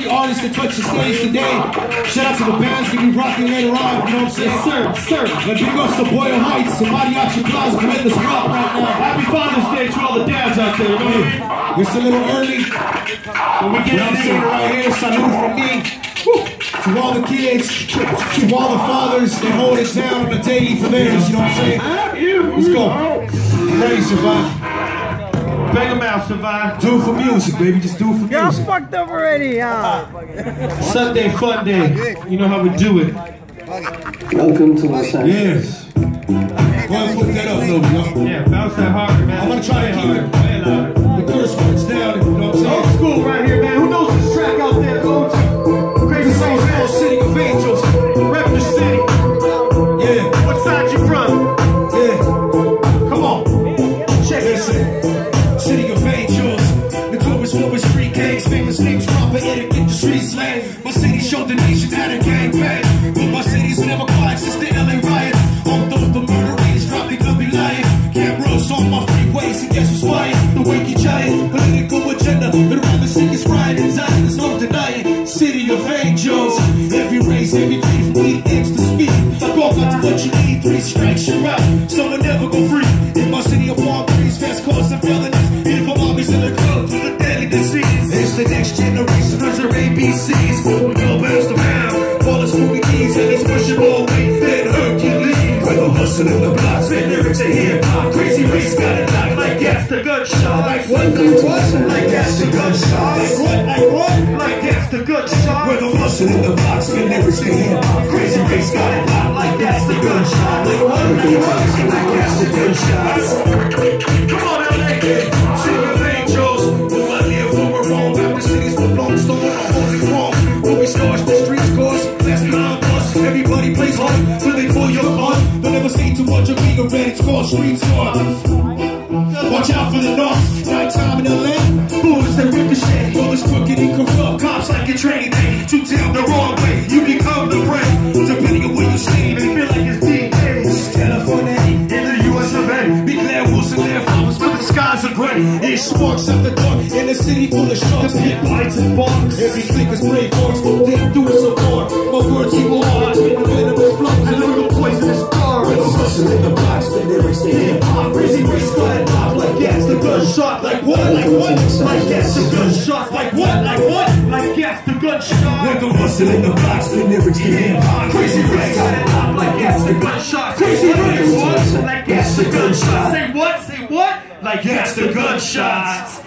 the artists that touch the stage today. Shout out to the bands that be rocking later on, you know what I'm saying? Sir. And big ups to Boyle Heights and Mariachi Plaza for letting us rock right now. Happy Father's Day to all the dads out there, man. It's a little early. When we get I'm saying right here, salute from me. To all the kids, to all the fathers that hold it down on the daily for theirs, you know what I'm saying? Let's go. I'm ready to survive. Bang them out, survive. Do it for music, baby. Just do it for music. Y'all fucked up already, Sunday fun day. You know how we do it. Welcome to Los Angeles. Yes. Go ahead and put that up, though, yo. Yeah, bounce that hard, man. I'm gonna try to keep it. The curse words down, you know what I'm saying? Old school right here, man. Who knows this track out there, coach? Crazy Soul, man. City of Angels. Rep the city. Yeah. What side you from? Yeah. Come on. Check this out. City of Angels. The club is full with street gangs. Famous names, proper etiquette, the street slang. My city showed the nation how to gang bang. But my city's never quiet since the LA riot. Although the murder rate is dropping, could be lying. Cameras on my freeways, and guess who's flying? The wakey giant, political agenda. But around the sick is riot and dying, there's no denying. City of Angels. Every race, every creed, from weed eggs to speed. Like all got to what you need, 3 strikes, you're out. Someone never go free. In my city of palm trees, fast cars and felonies. Beautiful mommies in the club to the deadly disease. It's the next generation, those are ABCs. We go past the pound, all the spooky keys, and he's pushing more weight than Hercules. With a hustle in the blocks, and lyrics to hip hop. Crazy race got it locked like that's the gunshot. Like what? Like that's the gunshot. Like what? Like that's the gunshot. With a hustle in the blocks, and lyrics to hip hop. Crazy race got it locked like that's the gunshot. Like what? Like that's the gunshot. Come on, LA. City of Angels. Will I live where we're wrong? After cities for long, stone on holding wrong. When we start the streets course, that's beyond us. Everybody plays hard, so they pull your card. Don't ever see too much of me, the red, it's called street smart. Watch out for the north, nighttime in LA. Bullets that ricochet, all this crooked and corrupt. Cops like your training day, to tell the wrong way. You become the prey, depending on where you sleep. They feel like it's DJ. This is California, in the US of A. Be glad Wilson there, flowers, but the skies are gray. It sparks up the dark, in a city full of sharks. Hit bites and barks, every flicker's brave marks. But they do it so far, my words equal hard. With the venomous flows and little poisonous stars. With a hustle in the box, the lyrics to hip hop. Crazy race got it locked like that's the gunshot. Like what? Like what? Like that's the gunshot. Like what? Like what? Like that's the gunshot. With the hustle in the box, the lyrics to hip hop. Crazy race got it locked like that's the gunshot. Crazy race, what? Like that's the gunshot. Say what? Say what? Like that's the gunshot.